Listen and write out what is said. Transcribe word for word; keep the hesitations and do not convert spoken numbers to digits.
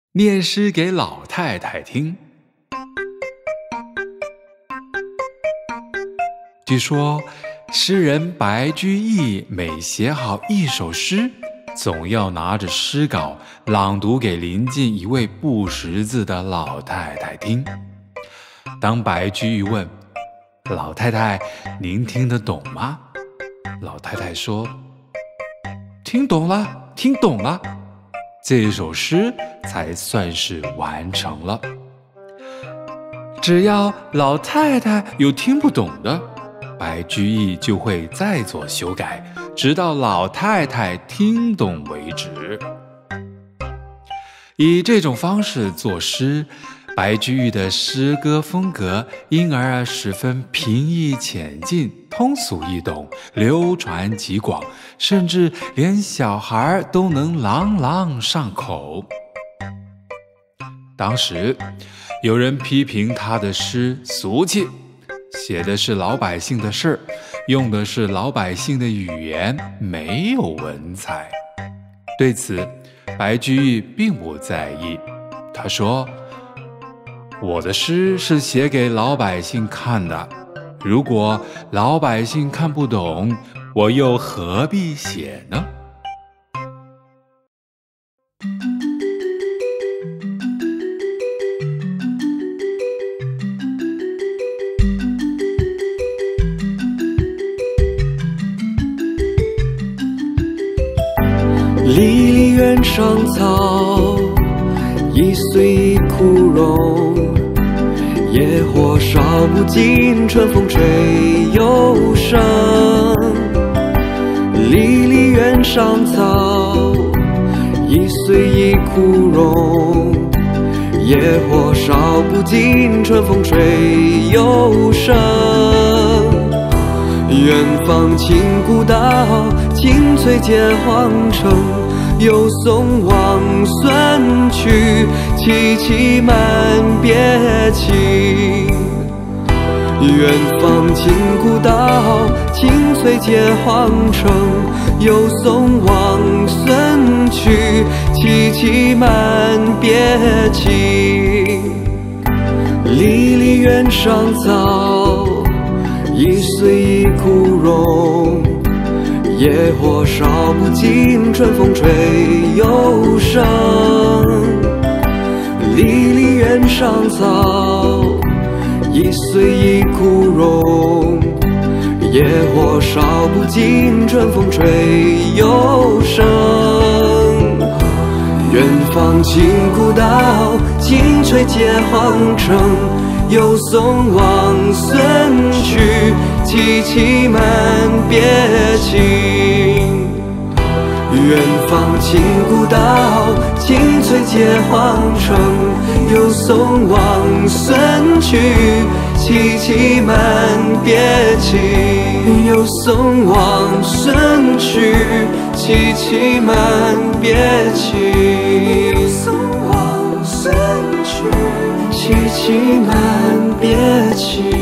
念诗给老太太听。据说诗人白居易每写好一首诗，总要拿着诗稿朗读给邻近一位不识字的老太太听。当白居易问老太太，您听得懂吗？老太太说，听懂了，听懂了。这首诗才算是完成了。只要老太太有听不懂的，白居易就会再做修改，直到老太太听懂为止。以这种方式作诗，白居易的诗歌风格因而十分平易浅近，通俗易懂，流传极广，甚至连小孩都能朗朗上口。当时有人批评他的诗俗气，写的是老百姓的事儿，用的是老百姓的语言，没有文采。对此，白居易并不在意。他说，我的诗是写给老百姓看的，如果老百姓看不懂，我又何必写呢？ 离离原上草，一岁一枯荣。野火烧不尽，春风吹又生。离离原上草，一岁一枯荣。野火烧不尽，春风吹又生。远方秦古道，青翠见皇城。又送王孙去，萋萋满别情。远方秦古道，青翠见皇城。又送王孙去，萋萋满别情。离离原上草，一岁一枯荣。野火烧不尽，春风吹又生。离离原上草，一岁一枯荣。野火烧不尽，春风吹又生。远方秦古道，青翠见皇城。又送王孙去，萋萋满别情。远方秦古道，青翠见皇城。又送王孙去，萋萋满别情。又送王孙去，萋萋满别情。又送王孙去，萋萋满别情。